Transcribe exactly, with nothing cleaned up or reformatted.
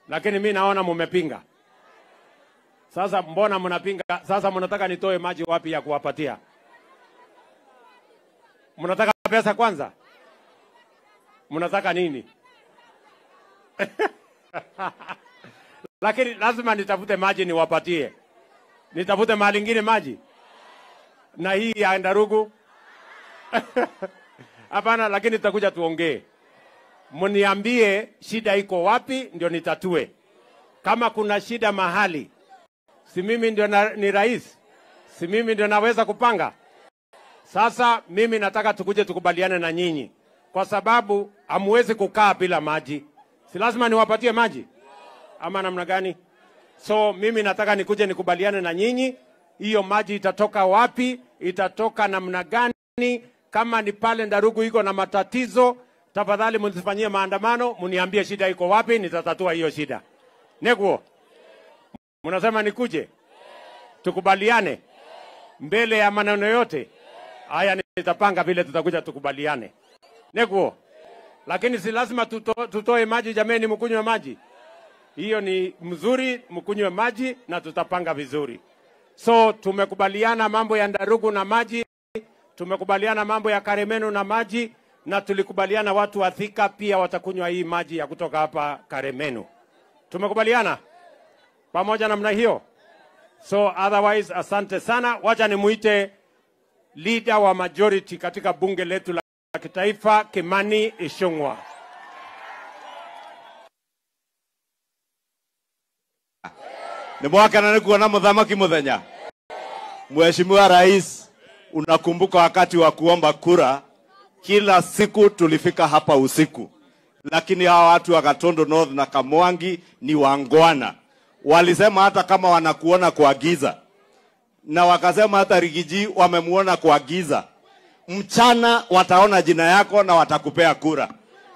lakini mimi naona mumepinga. Sasa mbona mnapinga? Sasa mnataka nitoe maji wapi ya kuwapatia? Mnataka pesa kwanza? Mnataka nini? Lakini lazima nitafute maji niwapatie. Nitafute mahali ingine maji. Na hii ya Ndarugu. Hapana, lakini tutakuja tuongee. Mniambie shida iko wapi ndio nitatue. Kama kuna shida mahali, si mimi ndio na, ni rais? Si mimi ndio naweza kupanga? Sasa mimi nataka tukuje tukubaliane na nyinyi. Kwa sababu hamwezi kukaa bila maji. Si lazima niwapatie maji? Ama namna gani? So mimi nataka nikuje nikubaliane na nyinyi. Hiyo maji itatoka wapi? Itatoka namna gani? Kama ni pale Ndarugu iko na matatizo, tafadhali mnisifanyie maandamano, mniambie shida iko wapi, nitatatua hiyo shida. Neguo. Mnasema nikuje? Tukubaliane mbele ya maneno yote. Haya nitapanga vile tutakuja tukubaliane. Neguo. Lakini si lazima tuto, tutoe maji jameni, mkunywe maji. Hiyo ni mzuri, mkunywe maji na tutapanga vizuri. So tumekubaliana mambo ya Ndarugu na maji, tumekubaliana mambo ya Karemenu na maji, na tulikubaliana watu wa Thika pia watakunywa hii maji ya kutoka hapa Karemenu. Tumekubaliana pamoja namna hiyo. So otherwise asante sana. Wacha nimuite leader wa majority katika bunge letu la kitaifa, Kimani Ichung'wah. Ni mwaka na nikuona muthamaki muthenya. Mheshimiwa Rais, unakumbuka wakati wa kuomba kura, kila siku tulifika hapa usiku. Lakini hawa watu wa Gatundu North na Kamwangi ni wangwana. Walisema hata kama wanakuona kwa giza. Na wakasema hata Rigiji wamemuona kwa giza. Mchana wataona jina yako na watakupea kura.